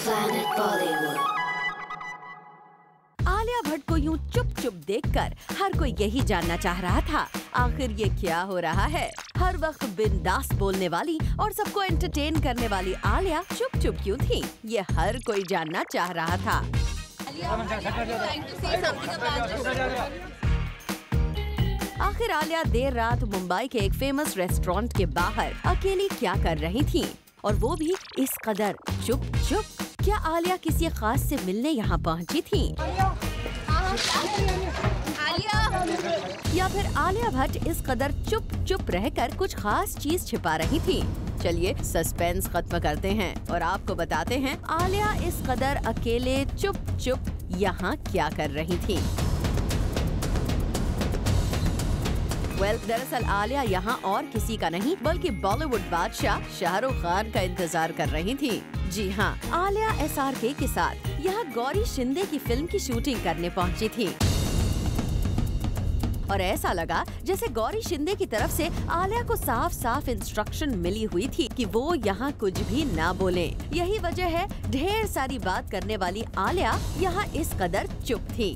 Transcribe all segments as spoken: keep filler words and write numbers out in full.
Planet Bollywood. Alia Bhatt को यूं चुप चुप देखकर हर कोई यही जानना चाह रहा था, आखिर ये क्या हो रहा है। हर वक्त बिंदास बोलने वाली और सबको एंटरटेन करने वाली आलिया चुप चुप क्यों थी, ये हर कोई जानना चाह रहा था। आखिर आलिया देर रात मुंबई के एक फेमस रेस्टोरेंट के बाहर अकेली क्या कर रही थी, और वो भी इस कदर चुप चुप। क्या आलिया किसी खास से मिलने यहाँ पहुँची थी, या फिर आलिया भट्ट इस कदर चुप चुप रहकर कुछ खास चीज छिपा रही थी। चलिए सस्पेंस खत्म करते हैं और आपको बताते हैं आलिया इस कदर अकेले चुप चुप यहाँ क्या कर रही थी। वेल well, दरअसल आलिया यहाँ और किसी का नहीं बल्कि बॉलीवुड बादशाह शाहरुख खान का इंतजार कर रही थी। जी हाँ, आलिया एस आर के के साथ यहाँ गौरी शिंदे की फिल्म की शूटिंग करने पहुँची थी, और ऐसा लगा जैसे गौरी शिंदे की तरफ से आलिया को साफ साफ इंस्ट्रक्शन मिली हुई थी कि वो यहाँ कुछ भी ना बोले। यही वजह है ढेर सारी बात करने वाली आलिया यहाँ इस कदर चुप थी।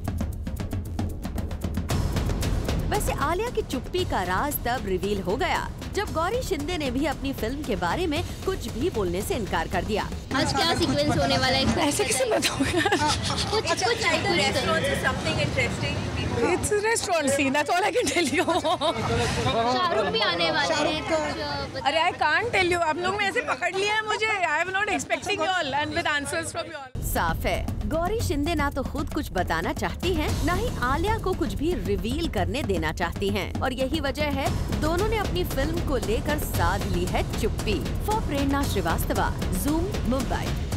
वैसे आलिया की चुप्पी का राज तब रिवील हो गया जब गौरी शिंदे ने भी अपनी फिल्म के बारे में कुछ भी बोलने से इनकार कर दिया। आज क्या सीक्वेंस होने वाला है, ऐसे कैसे बताऊंगा? कुछ कुछ something interesting. It's a restaurant scene. That's all I can tell you. Shahrukh भी आने वाले हैं कुछ। अरे I can't tell you. आप लोग ने ऐसे पकड़ लिया है मुझे। I am not expecting you all and with answers from you all. साफ है गौरी शिंदे ना तो खुद कुछ बताना चाहती हैं, ना ही आलिया को कुछ भी रिवील करने देना चाहती हैं, और यही वजह है दोनों ने अपनी फिल्म को लेकर साध ली है चुप्पी। For Prerna Srivastava, Zoom Mumbai.